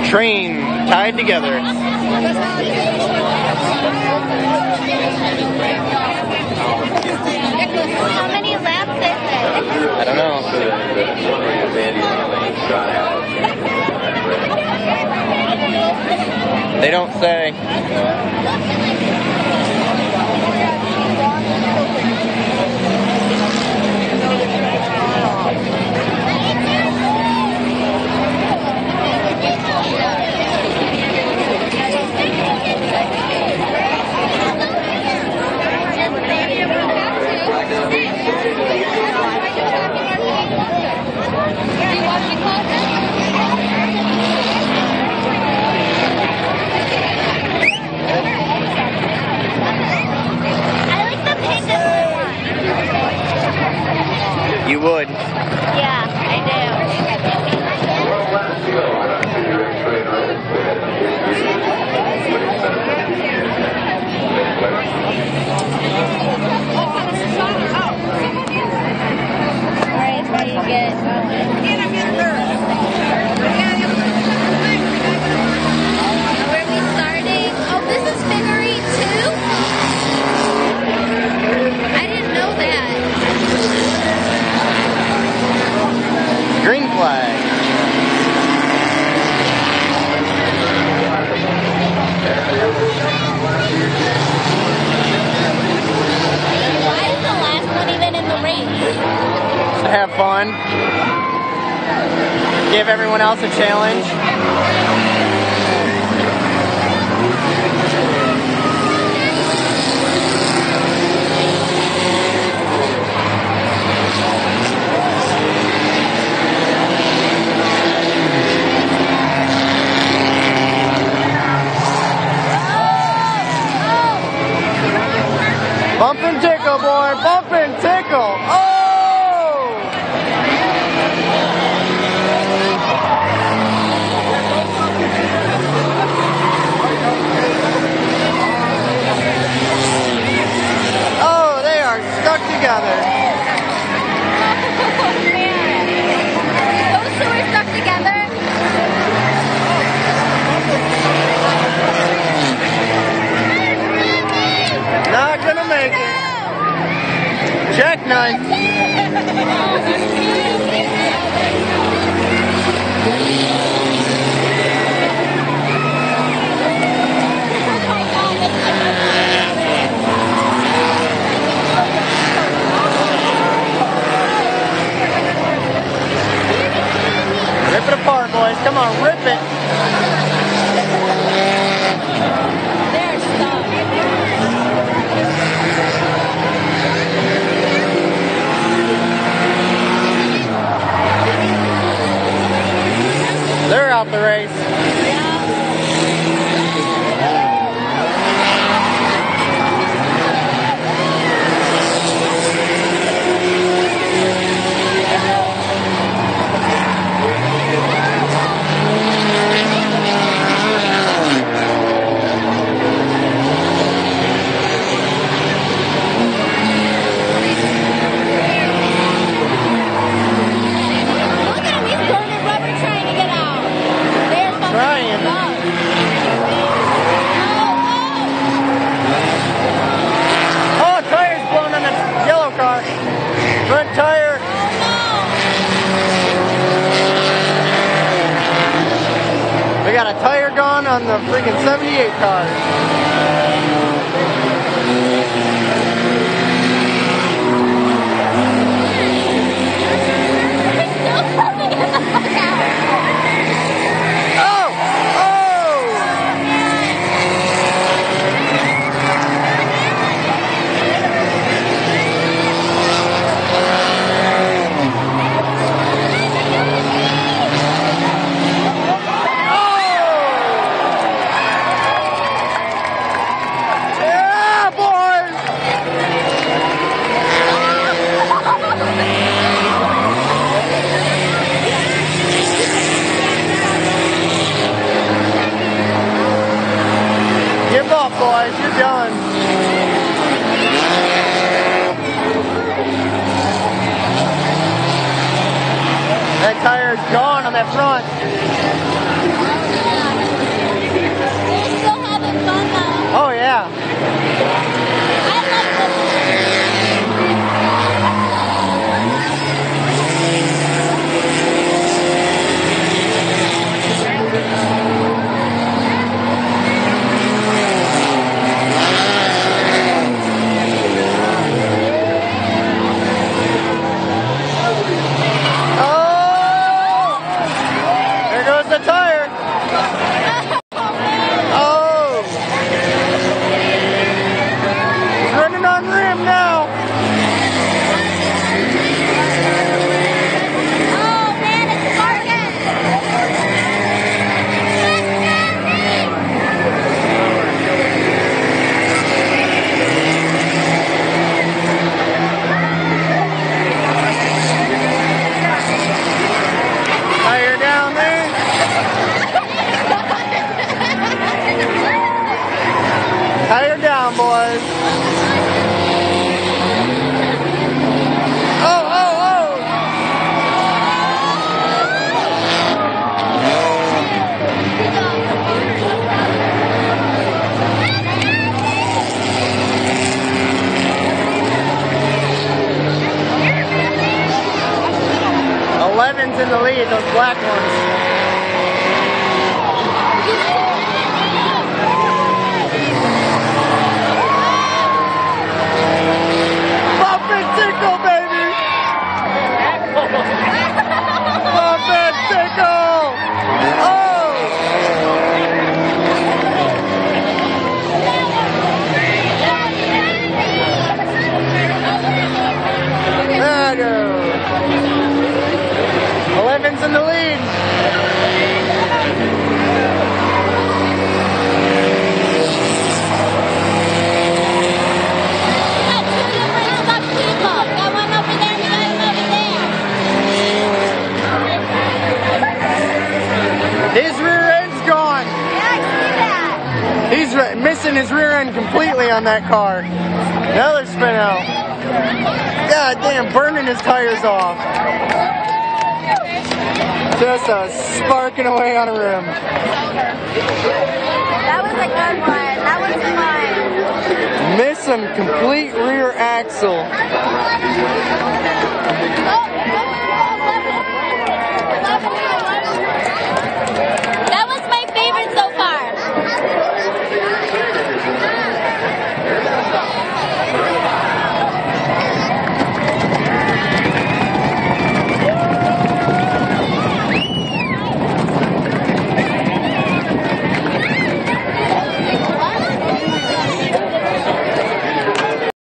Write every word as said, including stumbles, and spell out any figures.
train tied together. How many laps is it? I don't know. They don't say. You would. Yeah, I do. Right, how you get going. Where are we starting? Oh, this is figure eight too? I didn't know that. Green flag. Why is the last one even in the race? To have fun. Give everyone else a challenge. Bump and tickle, boy. Bump and tickle. Oh! Oh, they are stuck together. Those two are stuck together. Not gonna make it. Jackknife. Rip it apart, boys. Come on, rip it. They're stuck. They're out the race. Look at him, he's burning rubber trying to get out. They're fucking Trying. stuck. Oh, tire's blown on the yellow car. Front tire. Oh, We got a tire gone on the freaking seventy-eight car. Oh! Oh! gone on that front. They're still having fun though. Oh yeah. I like this. The tire. Oh. He's running on rim now. Oh man, it's sparking. Tire down there. Tire down, boys. Oh, oh, oh. Eleven's in the lead, those black ones. Tickle, baby! Bump and tickle! Oh! There it goes. Eleven's in the lead. His rear end's gone. Yeah, I see that. He's missing his rear end completely on that car. Another spin out. God damn, burning his tires off. Just a sparking away on a rim. That was a good one. That was fun. Missing complete rear axle. Oh.